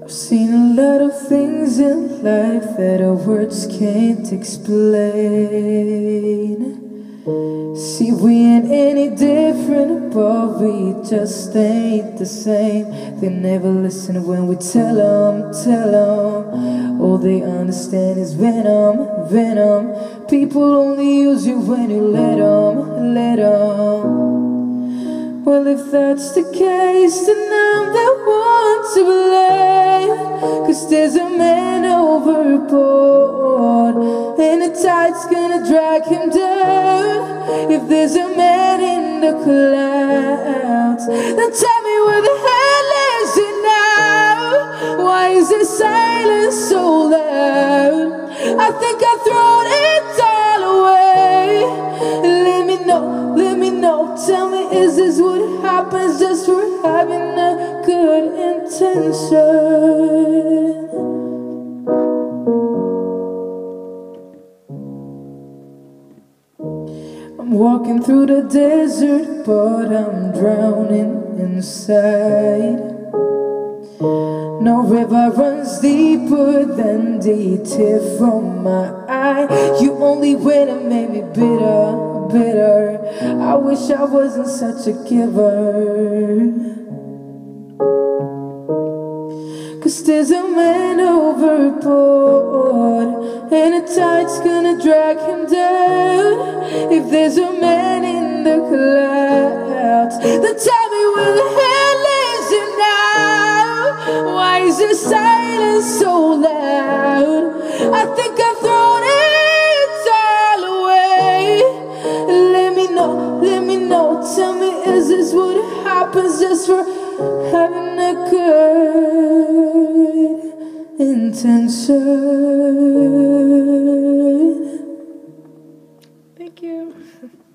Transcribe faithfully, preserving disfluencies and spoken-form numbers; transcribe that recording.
Seen a lot of things in life that our words can't explain. See, we ain't any different, but we just ain't the same. They never listen when we tell them, tell them. All they understand is venom, venom. People only use you when you let them, let them. Well, if that's the case, then I'm the one to blame. Cause there's a man overboard, and the tide's gonna drag him down. If there's a man in the clouds, then tell me where the hell is he now? Why is the silence so loud? I think I've thrown it all away. Let me know, let me know. Tell me, is this what happens just for having a good intention? I'm walking through the desert, but I'm drowning inside. No river runs deeper than the tear from my eye. You only went and made me bitter, bitter. I wish I wasn't such a giver. Cause there's a man overboard, and the tide's gonna drag him down. If there's a man in the clouds, then tell me where the hell is he now? Why is the silence so loud? I think I've thrown it all away. Let me know, let me know. Tell me, is this what happens just for having a good intention? Thank you.